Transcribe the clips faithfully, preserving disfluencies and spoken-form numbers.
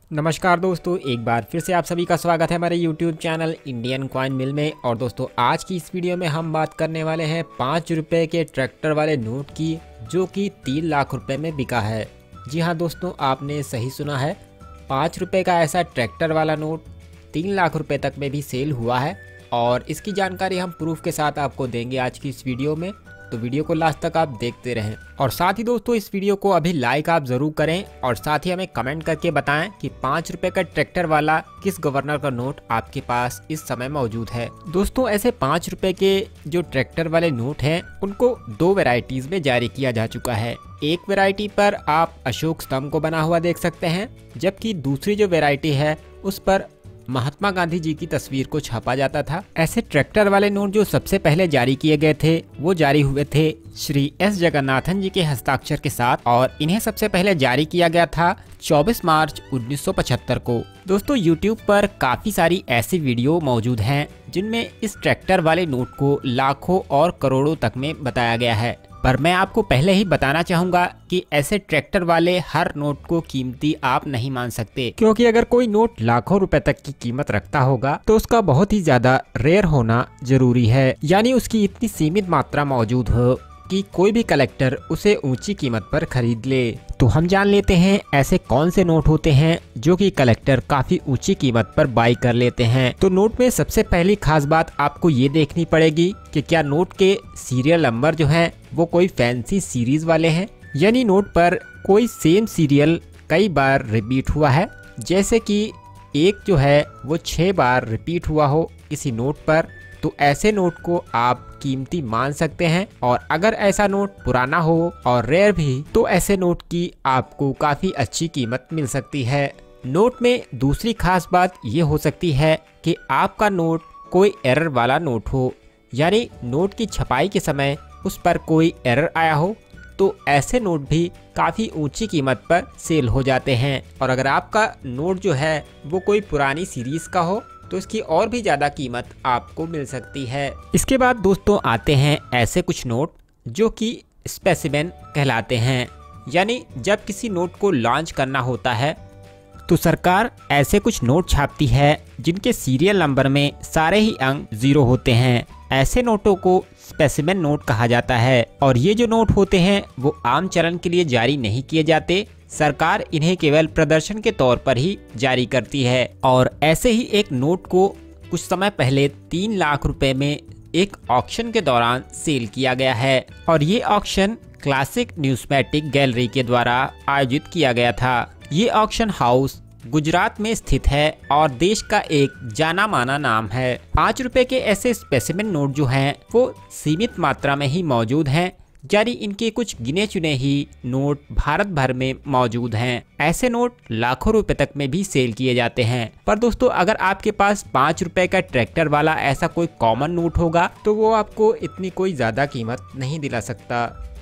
नमस्कार दोस्तों, एक बार फिर से आप सभी का स्वागत है हमारे YouTube channel Indian coin mill में। और दोस्तों, आज की इस वीडियो में हम बात करने वाले हैं पाँच रुपए के ट्रैक्टर वाले नोट की, जो कि तीन लाख रुपए में बिका है। जी हाँ दोस्तों, आपने सही सुना है, पाँच रुपए का ऐसा ट्रैक्टर वाला नोट तीन लाख रुपए तक में भी सेल हुआ है। और इसकी जानकारी हम प्रूफ के साथ आपको देंगे आज की इस वीडियो में, तो वीडियो को लास्ट तक आप देखते रहें। और साथ ही दोस्तों, इस वीडियो को अभी लाइक आप जरूर करें और साथ ही हमें कमेंट करके बताएं कि पाँच रुपए का ट्रैक्टर वाला किस गवर्नर का नोट आपके पास इस समय मौजूद है। दोस्तों, ऐसे पाँच रुपए के जो ट्रैक्टर वाले नोट हैं, उनको दो वेराइटीज में जारी किया जा चुका है। एक वेराइटी पर आप अशोक स्तंभ को बना हुआ देख सकते हैं, जबकि दूसरी जो वेराइटी है उस पर महात्मा गांधी जी की तस्वीर को छापा जाता था। ऐसे ट्रैक्टर वाले नोट जो सबसे पहले जारी किए गए थे वो जारी हुए थे श्री एस जगन्नाथन जी के हस्ताक्षर के साथ, और इन्हें सबसे पहले जारी किया गया था चौबीस मार्च उन्नीस सौ पचहत्तर को। दोस्तों, यूट्यूब पर काफी सारी ऐसी वीडियो मौजूद हैं जिनमें इस ट्रैक्टर वाले नोट को लाखों और करोड़ों तक में बताया गया है। पर मैं आपको पहले ही बताना चाहूंगा कि ऐसे ट्रैक्टर वाले हर नोट को कीमती आप नहीं मान सकते, क्योंकि अगर कोई नोट लाखों रुपए तक की कीमत रखता होगा तो उसका बहुत ही ज्यादा रेयर होना जरूरी है, यानी उसकी इतनी सीमित मात्रा मौजूद हो कि कोई भी कलेक्टर उसे ऊंची कीमत पर खरीद ले। तो हम जान लेते हैं ऐसे कौन से नोट होते हैं जो कि कलेक्टर काफी ऊंची कीमत पर बाई कर लेते हैं। तो नोट में सबसे पहली खास बात आपको ये देखनी पड़ेगी कि क्या नोट के सीरियल नंबर जो हैं वो कोई फैंसी सीरीज वाले हैं, यानी नोट पर कोई सेम सीरियल कई बार रिपीट हुआ है, जैसे कि एक जो है वो छह बार रिपीट हुआ हो किसी नोट पर, तो ऐसे नोट को आप कीमती मान सकते हैं। और अगर ऐसा नोट पुराना हो और रेयर भी, तो ऐसे नोट की आपको काफी अच्छी कीमत मिल सकती है। नोट में दूसरी खास बात ये हो सकती है कि आपका नोट कोई एरर वाला नोट हो, यानी नोट की छपाई के समय उस पर कोई एरर आया हो, तो ऐसे नोट भी काफी ऊंची कीमत पर सेल हो जाते हैं। और अगर आपका नोट जो है वो कोई पुरानी सीरीज का हो तो इसकी और भी ज्यादा कीमत आपको मिल सकती है। इसके बाद दोस्तों आते हैं ऐसे कुछ नोट जो कि स्पेसिमेन कहलाते हैं, यानी जब किसी नोट को लॉन्च करना होता है तो सरकार ऐसे कुछ नोट छापती है जिनके सीरियल नंबर में सारे ही अंक जीरो होते हैं। ऐसे नोटों को स्पेसिमेन नोट कहा जाता है। और ये जो नोट होते हैं वो आम चलन के लिए जारी नहीं किए जाते, सरकार इन्हें केवल प्रदर्शन के तौर पर ही जारी करती है। और ऐसे ही एक नोट को कुछ समय पहले तीन लाख रुपए में एक ऑक्शन के दौरान सेल किया गया है, और ये ऑक्शन क्लासिक न्यूज़मैटिक गैलरी के द्वारा आयोजित किया गया था। ये ऑक्शन हाउस गुजरात में स्थित है और देश का एक जाना माना नाम है। पाँच रुपए के ऐसे स्पेसिमेन नोट जो हैं वो सीमित मात्रा में ही मौजूद हैं, यानी इनके कुछ गिने चुने ही नोट भारत भर में मौजूद हैं। ऐसे नोट लाखों रुपए तक में भी सेल किए जाते हैं। पर दोस्तों, अगर आपके पास पाँच रुपए का ट्रैक्टर वाला ऐसा कोई कॉमन नोट होगा तो वो आपको इतनी कोई ज्यादा कीमत नहीं दिला सकता।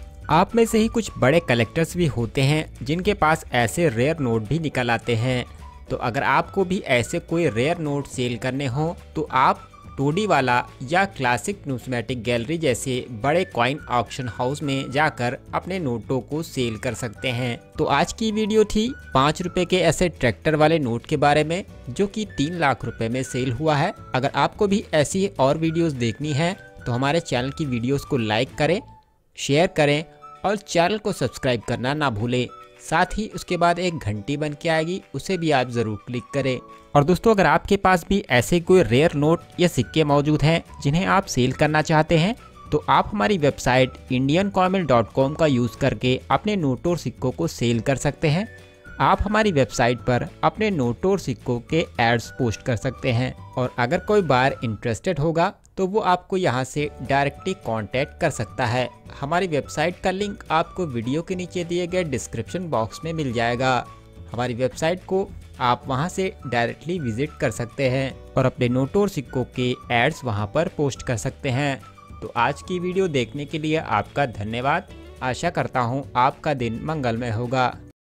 आप में से ही कुछ बड़े कलेक्टर्स भी होते हैं जिनके पास ऐसे रेयर नोट भी निकल आते हैं। तो अगर आपको भी ऐसे कोई रेयर नोट सेल करने हो तो आप टोडी वाला या क्लासिक न्यूज़मैटिक गैलरी जैसे बड़े कॉइन ऑक्शन हाउस में जाकर अपने नोटों को सेल कर सकते हैं। तो आज की वीडियो थी पाँच रुपए के ऐसे ट्रैक्टर वाले नोट के बारे में जो कि तीन लाख रुपए में सेल हुआ है। अगर आपको भी ऐसी और वीडियोस देखनी है तो हमारे चैनल की वीडियोस को लाइक करें, शेयर करें और चैनल को सब्सक्राइब करना ना भूलें। साथ ही उसके बाद एक घंटी बन के आएगी, उसे भी आप ज़रूर क्लिक करें। और दोस्तों, अगर आपके पास भी ऐसे कोई रेयर नोट या सिक्के मौजूद हैं जिन्हें आप सेल करना चाहते हैं, तो आप हमारी website Indian coin dot com का यूज़ करके अपने नोटों और सिक्कों को सेल कर सकते हैं। आप हमारी वेबसाइट पर अपने नोटों और सिक्कों के एड्स पोस्ट कर सकते हैं, और अगर कोई बार इंटरेस्टेड होगा तो वो आपको यहाँ से डायरेक्टली कांटेक्ट कर सकता है। हमारी वेबसाइट का लिंक आपको वीडियो के नीचे दिए गए डिस्क्रिप्शन बॉक्स में मिल जाएगा। हमारी वेबसाइट को आप वहां से डायरेक्टली विजिट कर सकते हैं और अपने नोटों और सिक्कों के एड्स वहां पर पोस्ट कर सकते हैं। तो आज की वीडियो देखने के लिए आपका धन्यवाद। आशा करता हूं आपका दिन मंगलमय होगा।